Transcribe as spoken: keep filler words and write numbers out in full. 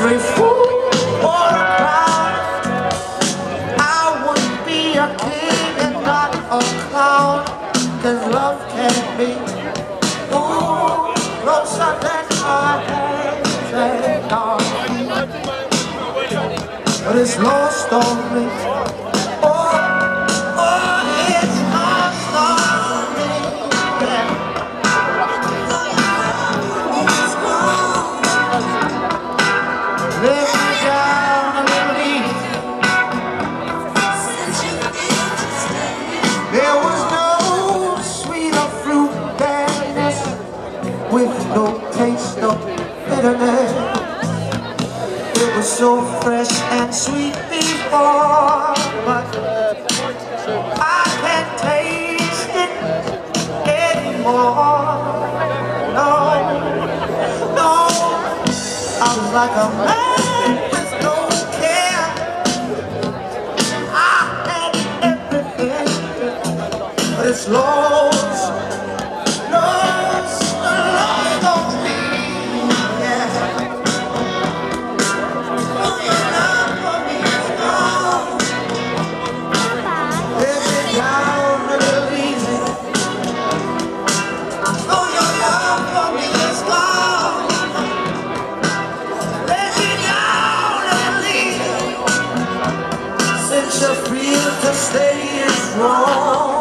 every fool or a clown. I would be a king and not a clown, 'cause love can be ooh, closer than our hands and our feet. But it's lost on me. Oh, oh, it's lost on me. Yeah. Let me down a little easy. There was no sweeter fruit than this, with no taste of bitterness. It was so fresh and sweet before, but I can't taste it anymore. No, no, I was like a man with no care. I had everything, but it's lost, lost, lost on me. Yeah. Oh, your love for me is gone. Let me down a little easy. Oh, your love for me is gone. Let me down a little easy. Since you feel to stay is wrong.